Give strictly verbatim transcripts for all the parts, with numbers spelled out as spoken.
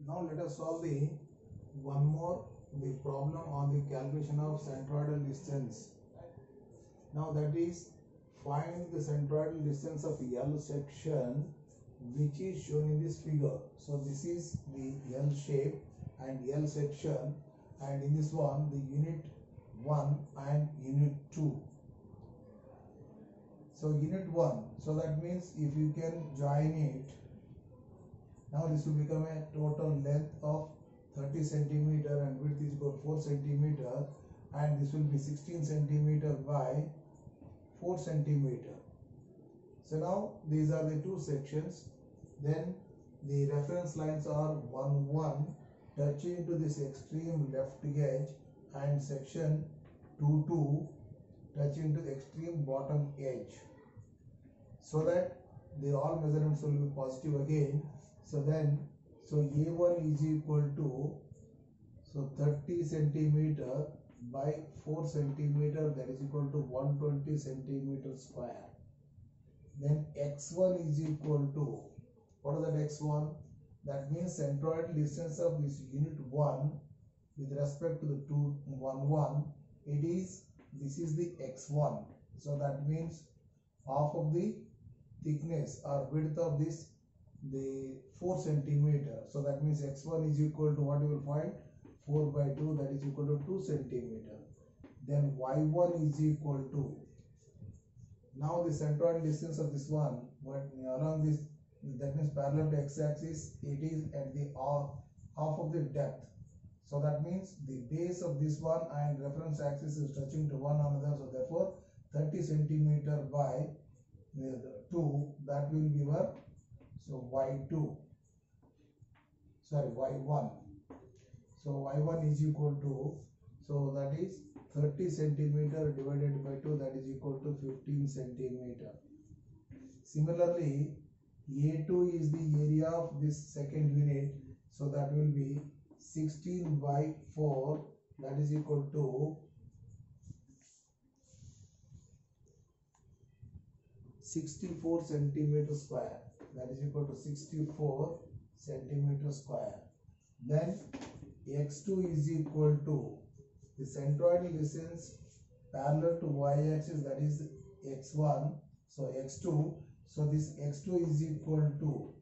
Now let us solve the one more the problem on the calculation of centroidal distance. Now that is, find the centroidal distance of L section which is shown in this figure. So this is the L shape and L section, and in this one the unit one and unit two. So unit one, so that means if you can join it, now this will become a total length of thirty centimeter and width is equal to four centimeter, and this will be sixteen centimeter by four centimeter. So now these are the two sections. Then the reference lines are one one touching to this extreme left edge, and section two two touching to the extreme bottom edge, so that the all measurements will be positive again. So then, so A one is equal to, so thirty centimeter by four centimeter, that is equal to one hundred twenty centimeter square. Then x one is equal to, what is that x one? That means centroidal distance of this unit one with respect to the two one one, it is, this is the x one. So that means half of the thickness or width of this, the four centimeter. So that means x one is equal to what you will find, four by two, that is equal to two centimeter. Then y one is equal to, now the centroidal distance of this one, but along this, that means parallel to x-axis, it is at the half, half of the depth. So that means the base of this one and reference axis is touching to one another. So therefore thirty centimeter by two, that will be our, so y two, sorry y one. So y one is equal to, so that is thirty centimeter divided by two, that is equal to fifteen centimeter. Similarly, A two is the area of this second unit, so that will be sixteen by four, that is equal to sixty-four centimeter square, that is equal to sixty-four centimeter square. Then x two is equal to the centroidal distance parallel to y-axis, that is x one, so x two. So this x two is equal to,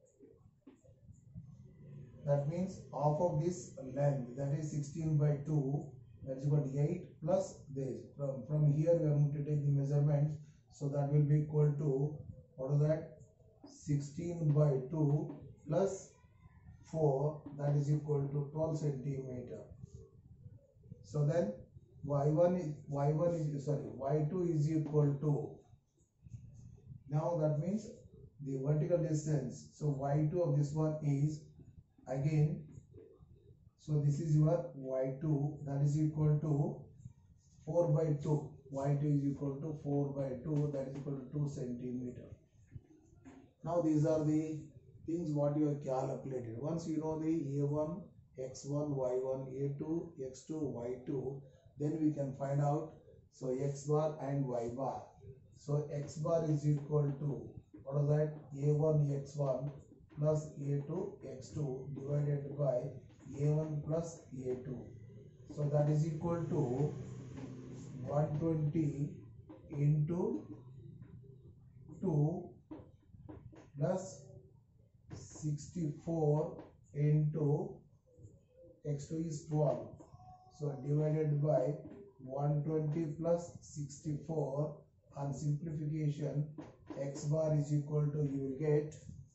that means half of this length, that is sixteen by two, that is equal to eight plus this. From, from here we are going to take the measurements, so that will be equal to, what is that, sixteen by two plus four, that is equal to twelve centimeter. So then y one is, y one is, sorry, y two is equal to, now that means the vertical distance, so y two of this one is again, so this is your y two, that is equal to four by two, y two is equal to four by two, that is equal to two centimeter. Now these are the things what you have calculated. Once you know the A one, x one, y one, A two, x two, y two, then we can find out, so x bar and y bar. So x bar is equal to, what is that, A one x one plus A two x two divided by A one plus A two. So that is equal to one hundred twenty into two plus sixty-four into x two is twelve. So divided by one hundred twenty plus sixty-four, on simplification x bar is equal to, you will get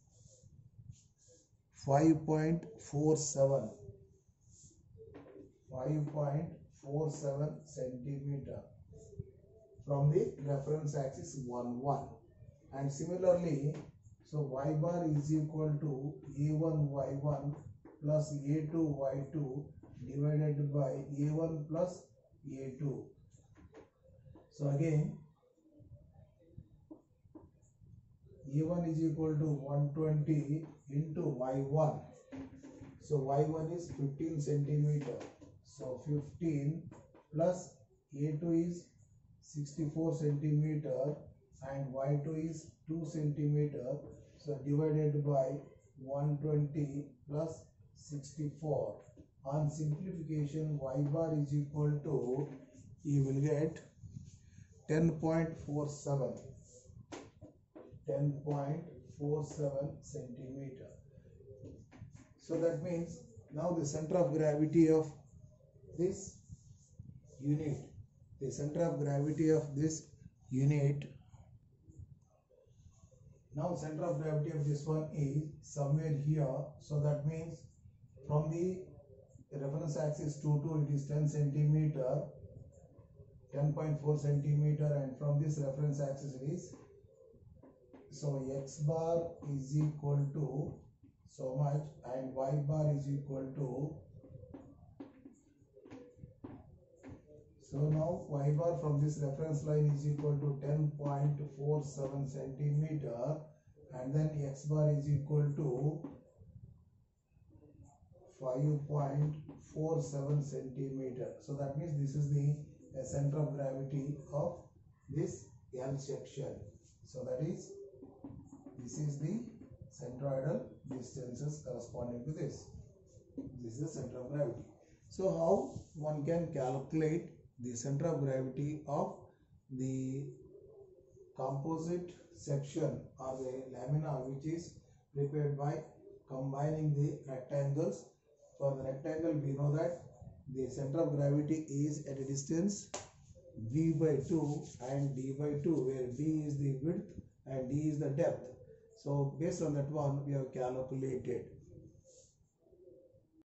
five point four seven, five point four seven centimeter from the reference axis one one. And similarly, so y bar is equal to A one y one plus A two y two divided by A one plus A two. So again, A one is equal to one hundred twenty into y one. So y one is fifteen centimeter. So fifteen plus A two is sixty-four centimeter and y two is two centimeter. So divided by one hundred twenty plus sixty-four. On simplification, y bar is equal to, you will get ten point four seven. ten point four seven centimeter. So that means now the center of gravity of this unit, the center of gravity of this unit, now center of gravity of this one is somewhere here. So that means from the reference axis to to it is ten centimeter, ten point four centimeter, and from this reference axis it is, so x bar is equal to so much and y bar is equal to, so now y bar from this reference line is equal to ten point four seven centimeter, and then x bar is equal to five point four seven centimeter. So that means this is the uh, center of gravity of this L section. So that is, this is the centroidal distances corresponding to this. This is the center of gravity. So how one can calculate the center of gravity of the composite section or the lamina which is prepared by combining the rectangles. For the rectangle, we know that the center of gravity is at a distance v by two and d by two, where d is the width and d is the depth. So based on that one, we have calculated